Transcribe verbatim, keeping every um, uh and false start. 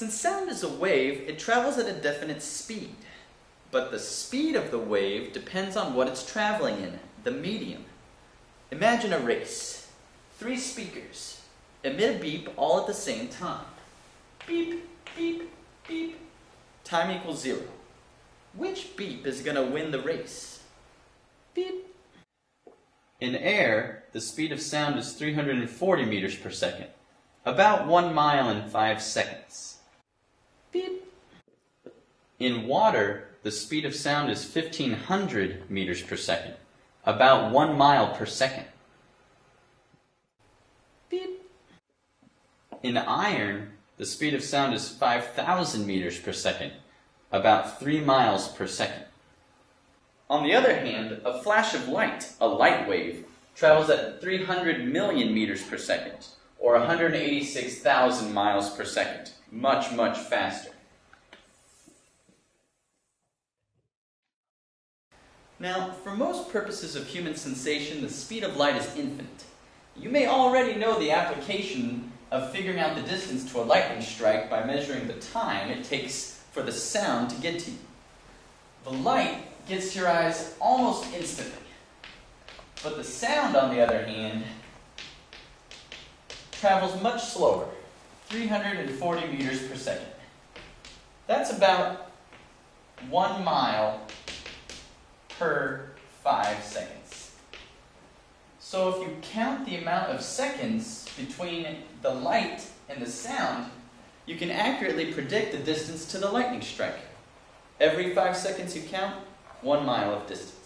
Since sound is a wave, it travels at a definite speed. But the speed of the wave depends on what it's traveling in, the medium. Imagine a race. Three speakers. Emit a beep all at the same time. Beep, beep, beep. Time equals zero. Which beep is going to win the race? Beep. In air, the speed of sound is three hundred forty meters per second, about one mile in five seconds. Beep. In water, the speed of sound is fifteen hundred meters per second, about one mile per second. Beep. In iron, the speed of sound is five thousand meters per second, about three miles per second. On the other hand, a flash of light, a light wave, travels at three hundred million meters per second, or one hundred eighty-six thousand miles per second, much, much faster. Now, for most purposes of human sensation, the speed of light is infinite. You may already know the application of figuring out the distance to a lightning strike by measuring the time it takes for the sound to get to you. The light gets to your eyes almost instantly. But the sound, on the other hand, travels much slower, three hundred forty meters per second. That's about one mile per five seconds. So if you count the amount of seconds between the light and the sound, you can accurately predict the distance to the lightning strike. Every five seconds you count, one mile of distance.